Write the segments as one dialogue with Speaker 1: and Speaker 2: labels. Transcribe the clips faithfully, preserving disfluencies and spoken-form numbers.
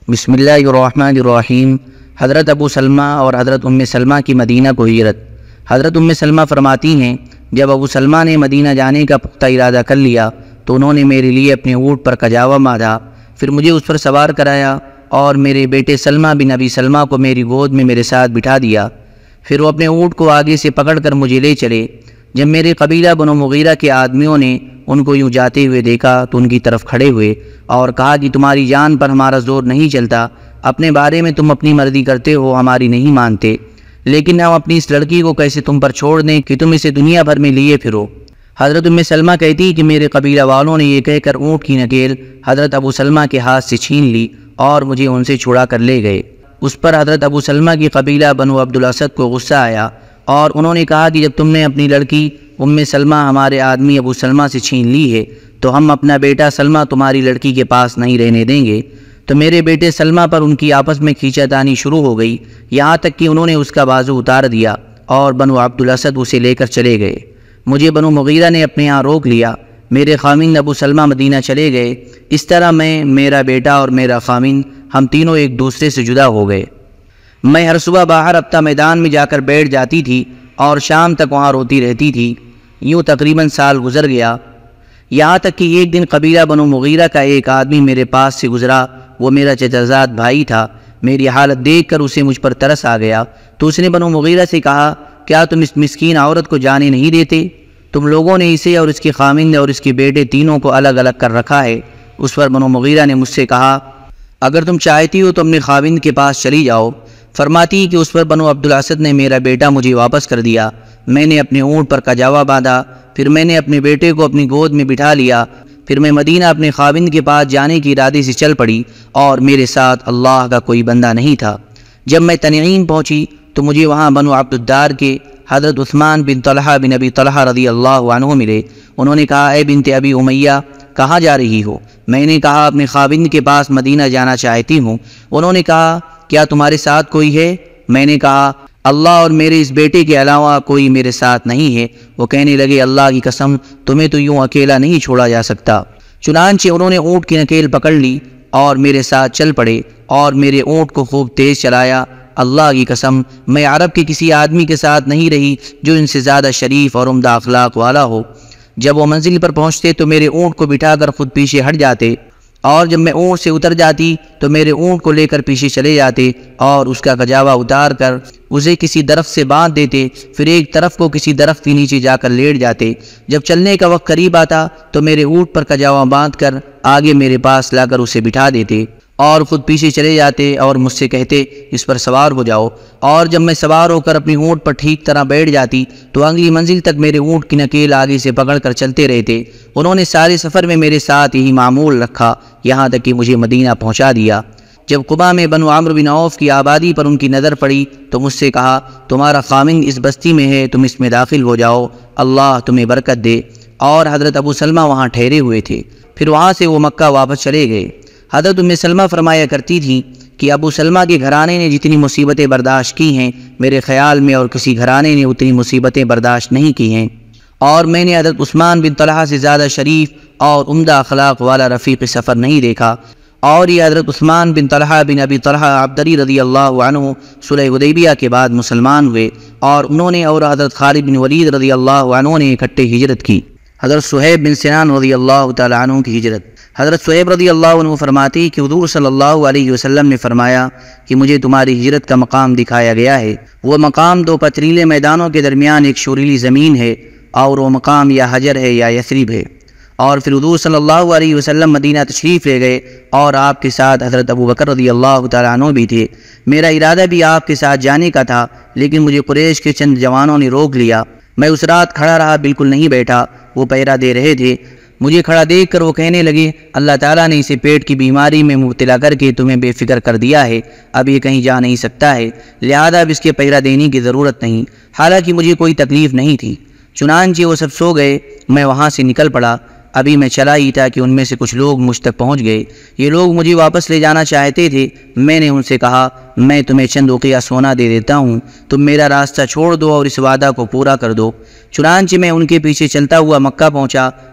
Speaker 1: بسم اللہ الرحمن الرحیم۔ حضرت ابو سلمہ اور حضرت ام سلمہ کی مدینہ کو ہجرت۔ حضرت ام سلمہ فرماتی ہیں، جب ابو سلمہ نے مدینہ جانے کا پختہ ارادہ کر لیا تو انہوں نے میرے لیے اپنے اونٹ پر کجاوا باندھا، پھر مجھے اس پر سوار کرایا اور میرے بیٹے سلمہ بن ابی سلمہ کو میری گود میں میرے ساتھ بٹھا دیا، پھر وہ اپنے اونٹ کو آگے سے پکڑ کر مجھے لے چلے۔ جب میرے قبیلہ بنو مغیرہ کے آدمیوں نے ان کو یوں جاتے ہوئے دیکھا تو ان کی طرف کھڑے ہوئے اور کہا کہ تمہاری جان پر ہمارا زور نہیں چلتا، اپنے بارے میں تم اپنی مرضی کرتے ہو، ہماری نہیں مانتے، لیکن ہم اپنی اس لڑکی کو کیسے تم پر چھوڑ دیں کہ تم اسے دنیا بھر میں لیے پھرو۔ حضرت ام سلمہ کہتی کہ میرے قبیلہ والوں نے یہ کہہ کر اونٹ کی نکیل حضرت ابو سلمہ کے ہاتھ سے چھین لی اور مجھے ان سے چھڑا کر لے گئے۔ اس پر حضرت ابو سلمہ کی قبیلہ بنو عبد الاسد کو غصہ آیا اور انہوں نے کہا کہ جب تم نے اپنی لڑکی ام سلمہ ہمارے آدمی ابو سلمہ سے چھین لی ہے تو ہم اپنا بیٹا سلمہ تمہاری لڑکی کے پاس نہیں رہنے دیں گے۔ تو میرے بیٹے سلمہ پر ان کی آپس میں کھینچا تانی شروع ہو گئی، یہاں تک کہ انہوں نے اس کا بازو اتار دیا اور بنو عبد الاسد اسے لے کر چلے گئے۔ مجھے بنو مغیرہ نے اپنے ہاں روک لیا، میرے خامند ابو سلمہ مدینہ چلے گئے۔ اس طرح میں، میرا بیٹا اور میرا خامند ہم تینوں ایک دوسرے سے جدا ہو گئے۔ میں ہر صبح باہر ابتا میدان میں جا کر بیٹھ جاتی تھی اور شام تک وہاں روتی رہتی تھی۔ یوں تقریباً سال گزر گیا، یہاں تک کہ ایک دن قبیلہ بنو مغیرہ کا ایک آدمی میرے پاس سے گزرا، وہ میرا چچازاد بھائی تھا۔ میری حالت دیکھ کر اسے مجھ پر ترس آ گیا تو اس نے بنو مغیرہ سے کہا، کیا تم اس مسکین عورت کو جانے نہیں دیتے؟ تم لوگوں نے اسے اور اس کے خامند اور اس کے بیٹے تینوں کو الگ الگ کر رکھا ہے۔ اس پر بنو مغیرہ نے مجھ سے کہا، اگر تم چاہتی ہو تو اپنے خامند کے پاس چلی جاؤ۔ فرماتی کہ اس پر بنو عبد الاسد نے میرا بیٹا مجھے واپس کر دیا، میں نے اپنے اونٹ پر کجاوا باندھا، پھر میں نے اپنے بیٹے کو اپنی گود میں بٹھا لیا، پھر میں مدینہ اپنے خاوند کے پاس جانے کی ارادے سے چل پڑی اور میرے ساتھ اللہ کا کوئی بندہ نہیں تھا۔ جب میں تنعیم پہنچی تو مجھے وہاں بنو عبد الدار کے حضرت عثمان بن طلحہ بن ابی طلحہ رضی اللہ عنہ ملے۔ انہوں نے کہا، اے بنت ابی امیہ، کہاں جا رہی ہو؟ میں نے کہا، اپنے خاوند کے پاس مدینہ جانا چاہتی ہوں۔ انہوں نے کہا، کیا تمہارے ساتھ کوئی ہے؟ میں نے کہا، اللہ اور میرے اس بیٹے کے علاوہ کوئی میرے ساتھ نہیں ہے۔ وہ کہنے لگے، اللہ کی قسم، تمہیں تو یوں اکیلا نہیں چھوڑا جا سکتا۔ چنانچہ انہوں نے اونٹ کی نکیل پکڑ لی اور میرے ساتھ چل پڑے اور میرے اونٹ کو خوب تیز چلایا۔ اللہ کی قسم، میں عرب کے کسی آدمی کے ساتھ نہیں رہی جو ان سے زیادہ شریف اور عمدہ اخلاق والا ہو۔ جب وہ منزل پر پہنچتے تو میرے اونٹ کو بٹھا کر خود پیچھے ہٹ جاتے، اور جب میں اونٹ سے اتر جاتی تو میرے اونٹ کو لے کر پیچھے چلے جاتے اور اس کا کجاوا اتار کر اسے کسی درخت سے باندھ دیتے، پھر ایک طرف کو کسی درخت کے نیچے جا کر لیٹ جاتے۔ جب چلنے کا وقت قریب آتا تو میرے اونٹ پر کجاوا باندھ کر آگے میرے پاس لا کر اسے بٹھا دیتے اور خود پیچھے چلے جاتے اور مجھ سے کہتے، اس پر سوار ہو جاؤ۔ اور جب میں سوار ہو کر اپنی اونٹ پر ٹھیک طرح بیٹھ جاتی تو اگلی منزل تک میرے اونٹ کی نکیل آگے سے پکڑ کر چلتے رہتے۔ انہوں نے سارے سفر میں میرے ساتھ یہی معمول رکھا، یہاں تک کہ مجھے مدینہ پہنچا دیا۔ جب قباء میں بنو عمرو بن عوف کی آبادی پر ان کی نظر پڑی تو مجھ سے کہا، تمہارا خامند اس بستی میں ہے، تم اس میں داخل ہو جاؤ، اللہ تمہیں برکت دے۔ اور حضرت ابو سلمہ وہاں ٹھہرے ہوئے تھے، پھر وہاں سے وہ مکہ واپس چلے گئے۔ حضرت ام سلمہ فرمایا کرتی تھیں کہ ابو سلمہ کے گھرانے نے جتنی مصیبتیں برداشت کی ہیں، میرے خیال میں اور کسی گھرانے نے اتنی مصیبتیں برداشت نہیں کی ہیں، اور میں نے حضرت عثمان بن طلحہ سے زیادہ شریف اور عمدہ اخلاق والا رفیق سفر نہیں دیکھا۔ اور یہ حضرت عثمان بن طلحہ بن ابی طلحہ عبدری رضی اللہ عنہ صلح حدیبیہ کے بعد مسلمان ہوئے، اور انہوں نے اور حضرت خالد بن ولید رضی اللہ عنہ نے اکٹھے ہجرت کی۔ حضرت صہیب بن سنان رضی اللہ تعالی عنہ کی ہجرت۔ حضرت صہیب رضی اللہ عنہ فرماتی کہ حضور صلی اللہ علیہ وسلم نے فرمایا کہ مجھے تمہاری ہجرت کا مقام دکھایا گیا ہے۔ وہ مقام دو پتریلے میدانوں کے درمیان ایک شوریلی زمین ہے، اور وہ مقام یا حجر ہے یا یثرب ہے۔ اور پھر حضور صلی اللہ علیہ وسلم مدینہ تشریف لے گئے اور آپ کے ساتھ حضرت ابو بکر رضی اللہ تعالیٰ عنہ بھی تھے۔ میرا ارادہ بھی آپ کے ساتھ جانے کا تھا، لیکن مجھے قریش کے چند جوانوں نے روک لیا۔ میں اس رات کھڑا رہا، بالکل نہیں بیٹھا، وہ پہرا دے رہے تھے۔ مجھے کھڑا دیکھ کر وہ کہنے لگے، اللہ تعالیٰ نے اسے پیٹ کی بیماری میں مبتلا کر کے تمہیں بے فکر کر دیا ہے، اب یہ کہیں جا نہیں سکتا ہے، لہذا اب اس کے پہرا دینے کی ضرورت نہیں۔ حالانکہ مجھے کوئی تکلیف نہیں تھی۔ چنانچہ وہ سب سو گئے، میں وہاں سے نکل پڑا۔ ابھی میں چلا ہی تھا کہ ان میں سے کچھ لوگ مجھ تک پہنچ گئے۔ یہ لوگ مجھے واپس لے جانا چاہتے تھے۔ میں نے ان سے کہا، میں تمہیں چند اوقیہ سونا دے دیتا ہوں، تم میرا راستہ چھوڑ دو اور اس وعدہ کو پورا کر دو۔ چنانچہ میں ان کے پیچھے چلتا ہوا مکہ پہنچا۔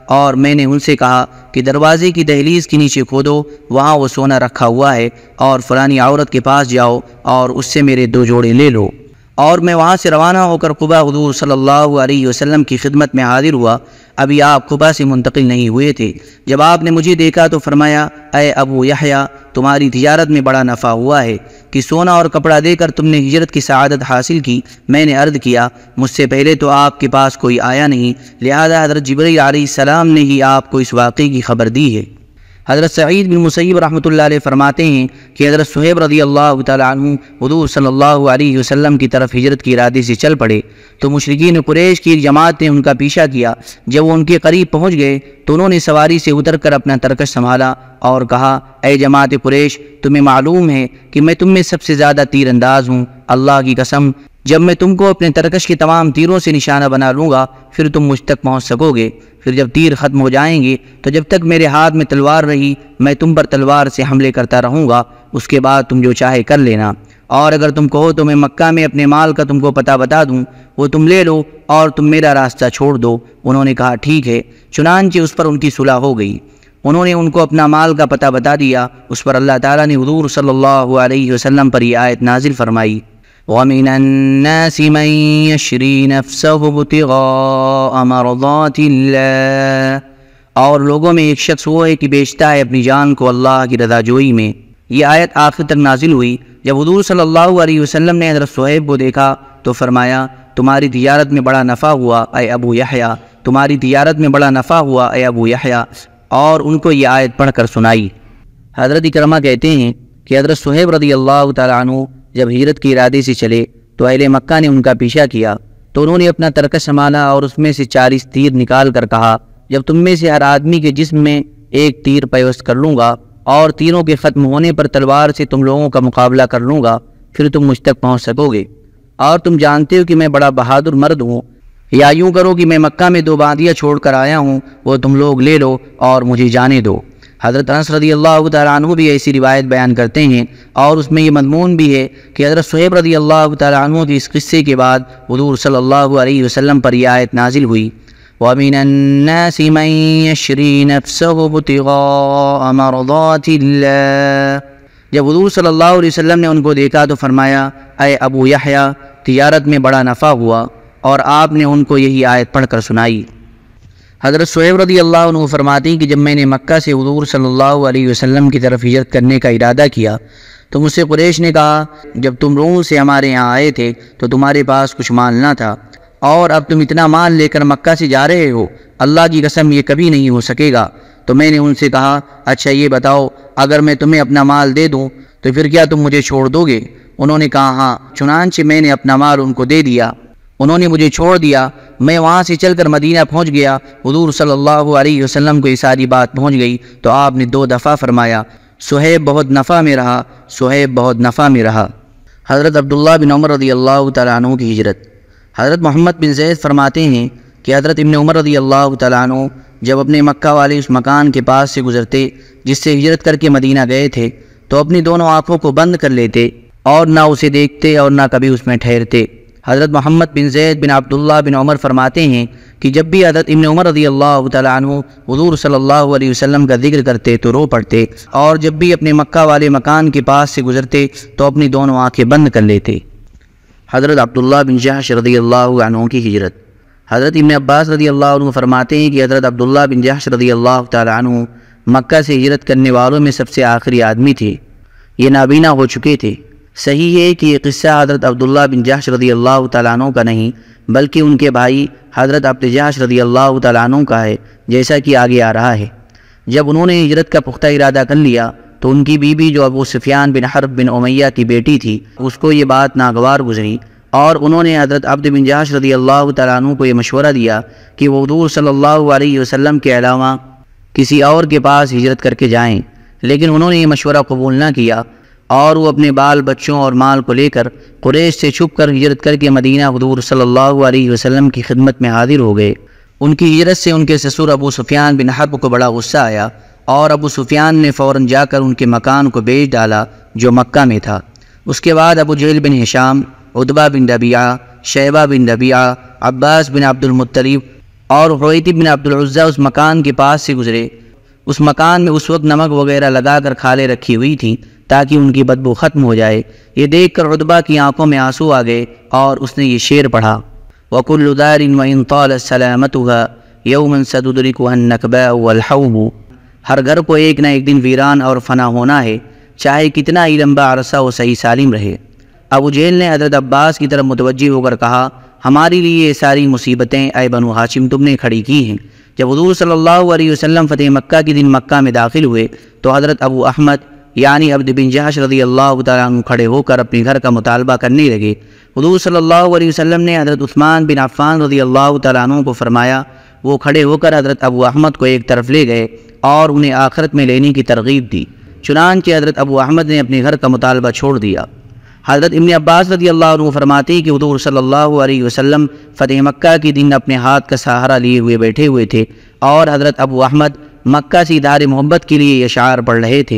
Speaker 1: اور میں نے ان سے کہا کہ دروازے کی دہلیز کے نیچے کھودو، وہاں وہ سونا رکھا ہوا ہے، اور فلانی عورت کے پاس جاؤ اور اس سے میرے دو جوڑے لے لو۔ اور میں وہاں سے روانہ ہو کر قباء حضور صلی اللہ علیہ وسلم کی خدمت میں حاضر ہوا۔ ابھی آپ قباء سے منتقل نہیں ہوئے تھے۔ جب آپ نے مجھے دیکھا تو فرمایا، اے ابو یحییٰ، تمہاری تجارت میں بڑا نفع ہوا ہے کہ سونا اور کپڑا دے کر تم نے ہجرت کی سعادت حاصل کی۔ میں نے عرض کیا، مجھ سے پہلے تو آپ کے پاس کوئی آیا نہیں، لہذا حضرت جبرائیل علیہ السلام نے ہی آپ کو اس واقعے کی خبر دی ہے۔ حضرت سعید بن مسیب رحمۃ اللہ علیہ فرماتے ہیں کہ حضرت صہیب رضی اللہ تعالیٰ عنہ حضور صلی اللہ علیہ وسلم کی طرف ہجرت کے ارادے سے چل پڑے تو مشرکین قریش کی جماعت نے ان کا پیچھا کیا۔ جب وہ ان کے قریب پہنچ گئے تو انہوں نے سواری سے اتر کر اپنا ترکش سنبھالا اور کہا، اے جماعت قریش، تمہیں معلوم ہے کہ میں تم میں سب سے زیادہ تیر انداز ہوں۔ اللہ کی قسم، جب میں تم کو اپنے ترکش کے تمام تیروں سے نشانہ بنا لوں گا پھر تم مجھ تک پہنچ سکو گے۔ پھر جب تیر ختم ہو جائیں گے تو جب تک میرے ہاتھ میں تلوار رہی میں تم پر تلوار سے حملے کرتا رہوں گا، اس کے بعد تم جو چاہے کر لینا۔ اور اگر تم کہو تو میں مکہ میں اپنے مال کا تم کو پتہ بتا دوں، وہ تم لے لو اور تم میرا راستہ چھوڑ دو۔ انہوں نے کہا ٹھیک ہے، چنانچہ اس پر ان کی صلح ہو گئی۔ انہوں نے ان کو اپنا مال کا پتہ بتا دیا۔ اس پر اللہ تعالیٰ نے حضور صلی اللہ علیہ وسلم پر یہ آیت نازل فرمائی، وَمِنَ النَّاسِ مَن يَشْرِي نَفْسَهُ ابْتِغَاءَ مَرْضَاتِ اللَّهِ، اور لوگوں میں ایک شخص وہ ہے کہ بیچتا ہے اپنی جان کو اللہ کی رضا جوئی میں۔ یہ آیت آخر تک نازل ہوئی۔ جب حضور صلی اللہ علیہ وسلم نے حضرت صہیب کو دیکھا تو فرمایا، تمہاری تجارت میں بڑا نفع ہوا اے ابو یحییٰ، تمہاری تجارت میں بڑا نفع ہوا اے ابو یحییٰ، اور ان کو یہ آیت پڑھ کر سنائی۔ حضرت اکرمہ کہتے ہیں کہ حضرت صہیب رضی اللہ تعالیٰ عنہ جب ہجرت کے ارادے سے چلے تو اہل مکہ نے ان کا پیچھا کیا تو انہوں نے اپنا ترکش سنبھالا اور اس میں سے چالیس تیر نکال کر کہا، جب تم میں سے ہر آدمی کے جسم میں ایک تیر پیوست کر لوں گا اور تیروں کے ختم ہونے پر تلوار سے تم لوگوں کا مقابلہ کر لوں گا پھر تم مجھ تک پہنچ سکو گے، اور تم جانتے ہو کہ میں بڑا بہادر مرد ہوں، یا یوں کرو کہ میں مکہ میں دو باندیاں چھوڑ کر آیا ہوں، وہ تم لوگ لے لو اور مجھے جانے دو۔ حضرت انس رضی اللہ تعالیٰ عنہ بھی ایسی روایت بیان کرتے ہیں اور اس میں یہ مضمون بھی ہے کہ حضرت صہیب رضی اللہ تعالیٰ عنہ کے اس قصے کے بعد حضور صلی اللہ علیہ وسلم پر یہ آیت نازل ہوئی، وَمِنَ النَّاسِ مَن يَشْرِي نَفْسَهُ ابْتِغَاءَ مَرْضَاتِ اللَّهِ۔ جب حضور صلی اللہ علیہ وسلم نے ان کو دیکھا تو فرمایا، اے ابو یحییٰ، تجارت میں بڑا نفع ہوا، اور آپ نے ان کو یہی آیت پڑھ کر سنائی۔ حضرت صہیب رضی اللہ عنہ فرماتے ہیں کہ جب میں نے مکہ سے حضور صلی اللہ علیہ وسلم کی طرف ہجرت کرنے کا ارادہ کیا تو مجھ سے قریش نے کہا، جب تم روم سے ہمارے یہاں آئے تھے تو تمہارے پاس کچھ مال نہ تھا، اور اب تم اتنا مال لے کر مکہ سے جا رہے ہو، اللہ کی قسم یہ کبھی نہیں ہو سکے گا۔ تو میں نے ان سے کہا، اچھا یہ بتاؤ، اگر میں تمہیں اپنا مال دے دوں تو پھر کیا تم مجھے چھوڑ دو گے؟ انہوں نے کہا ہاں۔ چنانچہ میں نے اپنا مال ان کو دے دیا، انہوں نے مجھے چھوڑ دیا۔ میں وہاں سے چل کر مدینہ پہنچ گیا۔ حضور صلی اللہ علیہ وسلم کو یہ ساری بات پہنچ گئی تو آپ نے دو دفعہ فرمایا، صہیب بہت نفع میں رہا، صہیب بہت نفع میں رہا۔ حضرت عبداللہ بن عمر رضی اللہ تعالیٰ عنہ کی ہجرت۔ حضرت محمد بن زید فرماتے ہیں کہ حضرت ابن عمر رضی اللہ تعالیٰ عنہ جب اپنے مکہ والے اس مکان کے پاس سے گزرتے جس سے ہجرت کر کے مدینہ گئے تھے تو اپنی دونوں آنکھوں کو بند کر لیتے اور نہ اسے دیکھتے اور نہ کبھی اس میں ٹھہرتے۔ حضرت محمد بن زید بن عبداللہ بن عمر فرماتے ہیں کہ جب بھی حضرت ابن عمر رضی اللہ تعالیٰ عنہ حضور صلی اللہ علیہ وسلم کا ذکر کرتے تو رو پڑتے، اور جب بھی اپنے مکہ والے مکان کے پاس سے گزرتے تو اپنی دونوں آنکھیں بند کر لیتے۔ حضرت عبداللہ بن جحش رضی اللہ عنہ کی ہجرت۔ حضرت ابن عباس رضی اللہ عنہ فرماتے ہیں کہ حضرت عبداللہ بن جحش رضی اللہ تعالیٰ عنہ مکہ سے ہجرت کرنے والوں میں سب سے آخری آدمی تھے، یہ نابینا ہو چکے تھے۔ صحیح ہے کہ یہ قصہ حضرت عبداللہ بن جحش رضی اللہ تعالیٰ عنہ کا نہیں بلکہ ان کے بھائی حضرت عبد جحش رضی اللہ تعالیٰ عنہ کا ہے، جیسا کہ آگے آ رہا ہے۔ جب انہوں نے ہجرت کا پختہ ارادہ کر لیا تو ان کی بیوی جو ابو سفیان بن حرب بن امیہ کی بیٹی تھی اس کو یہ بات ناگوار گزری، اور انہوں نے حضرت عبد بن جحش رضی اللہ تعالیٰ عنہ کو یہ مشورہ دیا کہ وہ حضور صلی اللہ علیہ وسلم کے علاوہ کسی اور کے پاس ہجرت کر کے جائیں، لیکن انہوں نے یہ مشورہ قبول نہ کیا، اور وہ اپنے بال بچوں اور مال کو لے کر قریش سے چھپ کر ہجرت کر کے مدینہ حضور صلی اللہ علیہ وسلم کی خدمت میں حاضر ہو گئے۔ ان کی ہجرت سے ان کے سسر ابو سفیان بن حرب کو بڑا غصہ آیا، اور ابو سفیان نے فوراً جا کر ان کے مکان کو بیچ ڈالا جو مکہ میں تھا۔ اس کے بعد ابو جہل بن ہشام، عتبہ بن ربیعہ، شیبہ بن ربیعہ، عباس بن عبد المطلب اور حویتب بن عبد العزہ اس مکان کے پاس سے گزرے۔ اس مکان میں اس وقت نمک وغیرہ لگا کر کھالیں رکھی ہوئی تھیں تاکہ ان کی بدبو ختم ہو جائے۔ یہ دیکھ کر عتبہ کی آنکھوں میں آنسو آ گئے اور اس نے یہ شعر پڑھا: وَكُلُّ دَارٍ وَإِن طَالَتْ سَلَامَتُهَا يَوْمًا سَتُدْرِكُهَا النَّكْبَاءُ وَالْحَوْبُ۔ ہر گھر کو ایک نہ ایک دن ویران اور فنا ہونا ہے، چاہے کتنا ہی لمبا عرصہ وہ صحیح سالم رہے۔ ابو جہل نے حضرت عباس کی طرف متوجہ ہو کر کہا: ہماری لیے یہ ساری مصیبتیں اے بنو ہاشم تم نے کھڑی کی ہیں۔ جب حضور صلی اللہ علیہ وسلم فتح مکہ کے دن مکہ میں داخل ہوئے تو حضرت ابو احمد یعنی عبد بن جہش رضی اللہ تعالیٰ عنہ کھڑے ہو کر اپنے گھر کا مطالبہ کرنے لگے۔ حضور صلی اللہ علیہ وسلم نے حضرت عثمان بن عفان رضی اللہ تعالیٰ عنہ کو فرمایا۔ وہ کھڑے ہو کر حضرت ابو احمد کو ایک طرف لے گئے اور انہیں آخرت میں لینے کی ترغیب دی۔ چنانچہ حضرت ابو احمد نے اپنے گھر کا مطالبہ چھوڑ دیا۔ حضرت ابن عباس رضی اللہ عنہ فرماتے کہ حضور صلی اللہ علیہ وسلم فتح مکہ کے دن اپنے ہاتھ کا سہارا لیے ہوئے بیٹھے ہوئے تھے اور حضرت ابو احمد مکہ سے اظہار محبت کے لیے یہ اشعار پڑھ رہے تھے: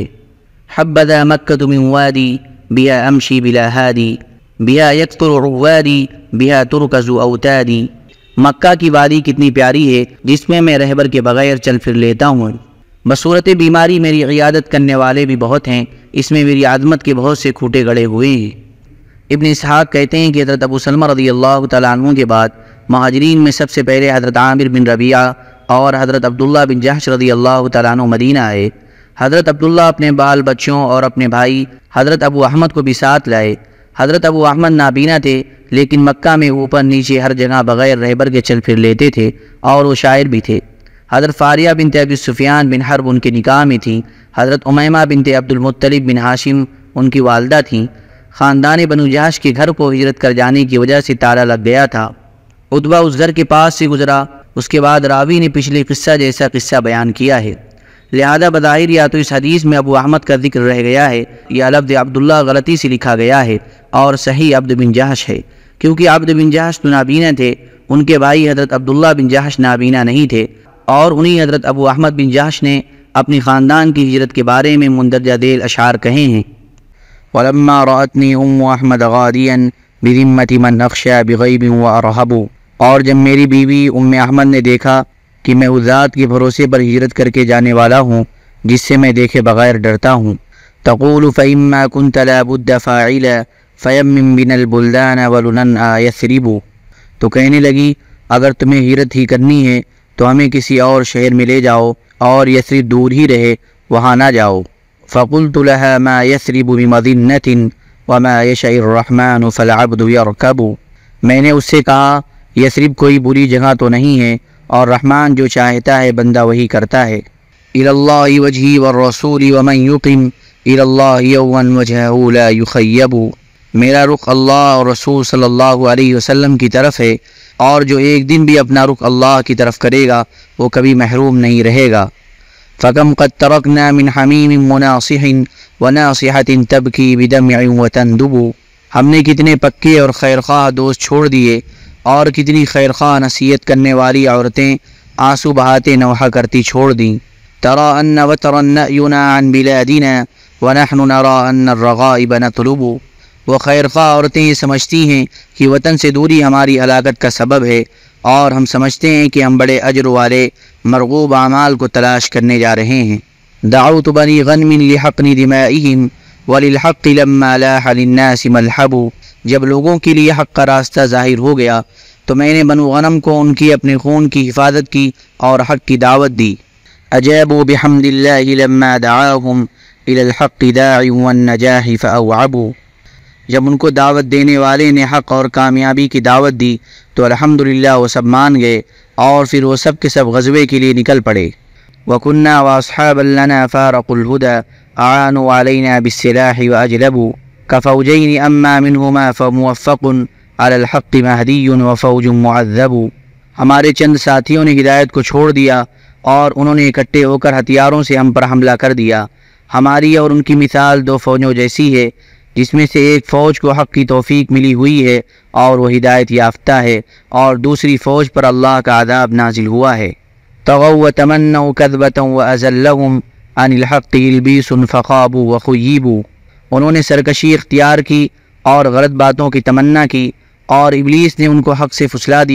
Speaker 1: حبذا مکہ من وادی بها امشی بلا ہادی بها یکثر عوادی بها ترکز اوتادی۔ مکہ کی وادی کتنی پیاری ہے جس میں میں رہبر کے بغیر چل پھر لیتا ہوں۔ بصورت بیماری میری عیادت کرنے والے بھی بہت ہیں، اس میں میری عظمت کے بہت سے کھوٹے گڑے ہوئے ہیں۔ ابن اسحاق کہتے ہیں کہ حضرت ابو سلمہ رضی اللہ تعالیٰ عنہ کے بعد مہاجرین میں سب سے پہلے حضرت عامر بن ربیعہ اور حضرت عبداللہ بن جہش رضی اللہ تعالیٰ عنہ مدینہ آئے۔ حضرت عبداللہ اپنے بال بچوں اور اپنے بھائی حضرت ابو احمد کو بھی ساتھ لائے۔ حضرت ابو احمد نابینا تھے لیکن مکہ میں اوپر نیچے ہر جگہ بغیر رہبر کے چل پھر لیتے تھے اور وہ شاعر بھی تھے۔ حضرت فاریہ بنت ابی سفیان بن حرب ان کے نکاح میں تھیں۔ حضرت امیمہ بنت عبد المطلب بن ہاشم ان کی والدہ تھیں۔ خاندان بنو جہش کے گھر کو ہجرت کر جانے کی وجہ سے تالا لگ گیا تھا۔ عتبہ اس گھر کے پاس سے گزرا۔ اس کے بعد راوی نے پچھلے قصہ جیسا قصہ بیان کیا ہے، لہذا بظاہر یا تو اس حدیث میں ابو احمد کا ذکر رہ گیا ہے یا لفظ عبداللہ غلطی سے لکھا گیا ہے اور صحیح عبد بن جہش ہے، کیونکہ عبد بن جہش تو نابینا تھے، ان کے بھائی حضرت عبداللہ بن جہش نابینا نہیں تھے، اور انہی حضرت ابو احمد بن جہش نے اپنی خاندان کی ہجرت کے بارے میں مندرجہ ذیل اشعار کہے ہیں: وَلَمَّا رَأَتْنِي أُمُّ أَحْمَدَ غَادِيًا بِذِمَّةِ مَنْ أَخْشَىٰ بِغَيْبٍ وَأَرْهَبُ۔ اور جب میری بیوی ام احمد نے دیکھا کہ میں اس ذات کے بھروسے پر ہجرت کر کے جانے والا ہوں جس سے میں دیکھے بغیر ڈرتا ہوں، تقول فَإِمَّا كُنْتَ لَا بُدَّ فَاعِلًا فَيَمِّن بِنَا الْبُلْدَانَ وَلُنَنْعَ يَثْرِبُ۔ تو کہنے لگی اگر تمہیں ہجرت ہی کرنی ہے تو ہمیں کسی اور شہر میں لے جاؤ اور یثرب دور ہی رہے، وہاں نہ جاؤ۔ فَقُلْتُ لَهَا مَا يَثْرِبُ بِمَظِنَّةٍ وَمَا يَشَإِ الرَّحْمَنُ فَالْعَبْدُ يَرْكَبُ۔ میں نے اس سے کہا یثرب کوئی بری جگہ تو نہیں ہے اور رحمان جو چاہتا ہے بندہ وہی کرتا ہے۔ إِلَى اللَّهِ وَجْهِي وَالرَّسُولِ وَمَنْ يُقِمْ إِلَى اللَّهِ يَوْمًا وَجْهَهُ لَا يُخَيَّبُ۔ میرا رخ اللہ اور رسول صلی اللہ علیہ وسلم کی طرف ہے، اور جو ایک دن بھی اپنا رخ اللہ کی طرف کرے گا وہ کبھی محروم نہیں رہے گا۔ فَكَمْ قَدْ تَرَكْنَا مِنْ حَمِيمٍ مُنَاصِحٍ وَنَاصِحَةٍ تَبْكِي بِدَمْعٍ وَتَنْدُبُ۔ ہم نے کتنے پکے اور خیرخواہ دوست چھوڑ دیے، اور کتنی خیرخواہ نصیحت کرنے والی عورتیں آنسو بہاتے نوحہ کرتی چھوڑ دیں۔ تَرَى أَنَّ وَتْرًا نَأْيُنَا عَنْ بِلَادِنَا وَنَحْنُ نَرَى أَنَّ الرَّغَائِبَ نَطْلُبُ۔ وہ خیرخواہ عورتیں یہ سمجھتی ہیں کہ وطن سے دوری ہماری ہلاکت کا سبب ہے، اور ہم سمجھتے ہیں کہ ہم بڑے اجر والے مرغوب اعمال کو تلاش کرنے جا رہے ہیں۔ دعوت بنی غنم لحقن دمائهم وللحق لما لاح للناس ملحب۔ جب لوگوں کے لیے حق کا راستہ ظاہر ہو گیا تو میں نے بنو غنم کو ان کی اپنے خون کی حفاظت کی اور حق کی دعوت دی۔ اجابوا بحمد اللہ لما دعاهم الى الحق داع والنجاح فاوعبوا۔ جب ان کو دعوت دینے والے نے حق اور کامیابی کی دعوت دی تو الحمدللہ وہ سب مان گئے، اور پھر وہ سب کے سب غزوے کے لیے نکل پڑے۔ وَكُنَّا وَأَصْحَابًا لَنَا فَارَقُوا الْهُدَى أَعَانُوا عَلَيْنَا بِالسِّلَاحِ وَأَجْلَبُوا كَفَوْجَيْنِ أَمَّا مِنْهُمَا فَمُوَفَّقٌ عَلَى الْحَقِّ مَهْدِيٌّ وَفَوْجٌ مُعَذَّبُ۔ ہمارے چند ساتھیوں نے ہدایت کو چھوڑ دیا اور انہوں نے اکٹھے ہو کر ہتھیاروں سے ہم پر حملہ کر دیا۔ ہماری اور ان کی مثال دو فوجوں جیسی ہے، جس میں سے ایک فوج کو حق کی توفیق ملی ہوئی ہے اور وہ ہدایت یافتہ ہے، اور دوسری فوج پر اللہ کا عذاب نازل ہوا ہے۔ طغوا وتمنوا كذبة وأزلهم عن الحق يلبيس فخابوا وخيبوا۔ انہوں نے سرکشی اختیار کی اور غلط باتوں کی تمنا کی، اور ابلیس نے ان کو حق سے پھسلا دیا،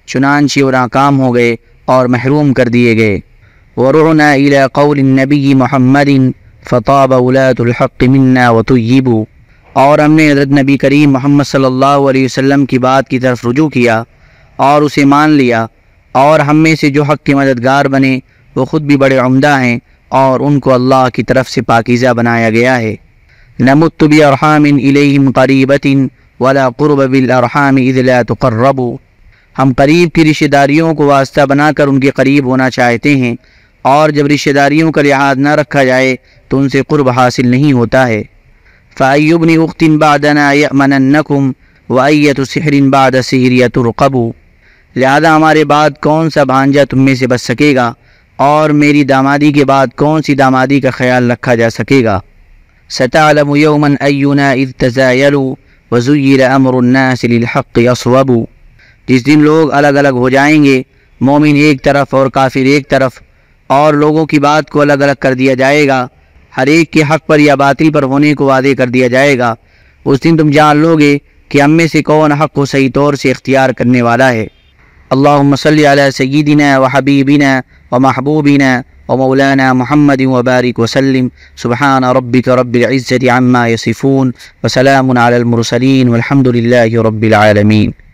Speaker 1: چنانچہ وہ ناکام ہو گئے اور محروم کر دیے گئے۔ ورعنا الى قول النبی محمد فطاب ولاة الحق منا وطیبوا، اور ہم نے حضرت نبی کریم محمد صلی اللہ علیہ وسلم کی بات کی طرف رجوع کیا اور اسے مان لیا، اور ہم میں سے جو حق کے مددگار بنے وہ خود بھی بڑے عمدہ ہیں اور ان کو اللہ کی طرف سے پاکیزہ بنایا گیا ہے۔ نمت بارحام الیہم قریبۃ ولا قرب بالارحام اذ لا تقربوا، ہم قریب کی رشتہ داریوں کو واسطہ بنا کر ان کے قریب ہونا چاہتے ہیں، اور جب رشتہ داریوں کا لحاظ نہ رکھا جائے تو ان سے قرب حاصل نہیں ہوتا ہے۔ فأی ابن اخت بعدنا یأمننکم وأیۃ سحر بعد سحر یترقبوا، لہذا ہمارے بعد کون سا بھانجا تم میں سے بچ سکے گا، اور میری دامادی کے بعد کون سی دامادی کا خیال رکھا جا سکے گا۔ ستعلم یوما اینا اذ تزایلوا وزیر امر الناس للحق اصوب، جس دن لوگ الگ الگ ہو جائیں گے، مومن ایک طرف اور کافر ایک طرف، اور لوگوں کی بات کو الگ الگ کر دیا جائے گا، ہر ایک کے حق پر یا باطل پر ہونے کو واضح کر دیا جائے گا۔ اس دن تم جان لو گے کہ ہم میں سے کون حق کو صحیح طور سے اختیار کرنے والا ہے۔ اللہم صلی علی سیدنا وحبیبنا ومحبوبنا ومولانا محمد وبارک وسلم، سبحان ربک رب العزة عما یصفون وسلام علی المرسلین والحمد للہ رب العالمین۔